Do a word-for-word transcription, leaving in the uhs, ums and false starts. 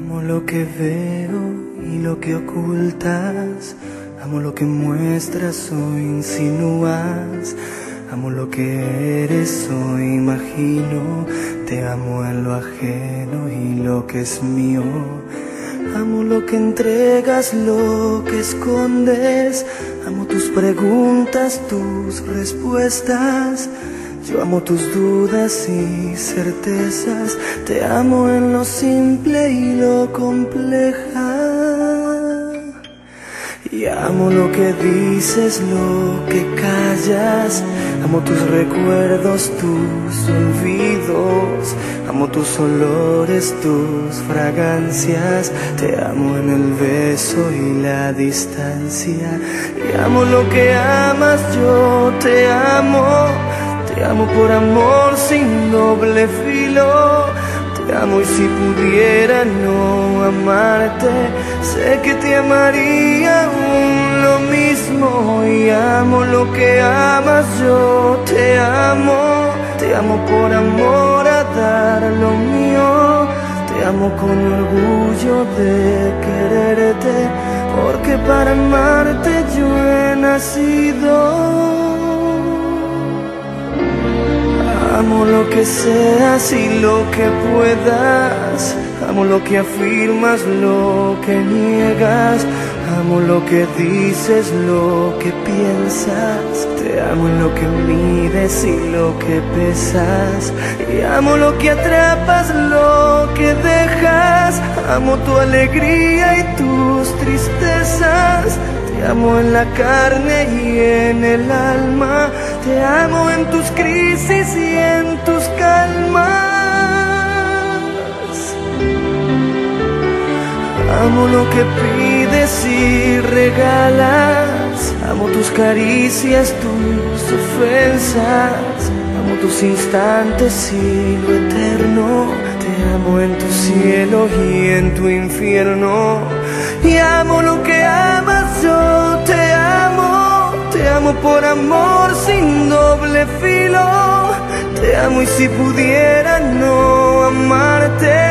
Amo lo que veo y lo que ocultas, amo lo que muestras o insinúas, amo lo que eres o imagino, te amo en lo ajeno y lo que es mío. Amo lo que entregas, lo que escondes, amo tus preguntas, tus respuestas. Yo amo tus dudas y certezas, te amo en lo simple y lo compleja. Y amo lo que dices, lo que callas, amo tus recuerdos, tus olvidos, amo tus olores, tus fragancias, te amo en el beso y la distancia. Y amo lo que amas, yo te amo. Te amo por amor sin doble filo. Te amo y si pudiera no amarte, sé que te amaría aún lo mismo. Y amo lo que amas, yo te amo. Te amo por amor a dar lo mío. Te amo con orgullo de quererte, porque para amarte yo he nacido. Amo lo que seas y lo que puedas, amo lo que afirmas, lo que niegas, amo lo que dices, lo que piensas, te amo en lo que mides y lo que pesas, y amo lo que atrapas, lo que dejas, amo tu alegría y tus tristezas. Te amo en la carne y en el alma, te amo en tus crisis y en tus calmas. Amo lo que pides y regalas, amo tus caricias, tus ofensas, amo tus instantes y lo eterno. Te amo en tu cielo y en tu infierno. Y amo lo que amas, yo te amo. Te amo por amor sin doble filo. Te amo y si pudiera no amarte,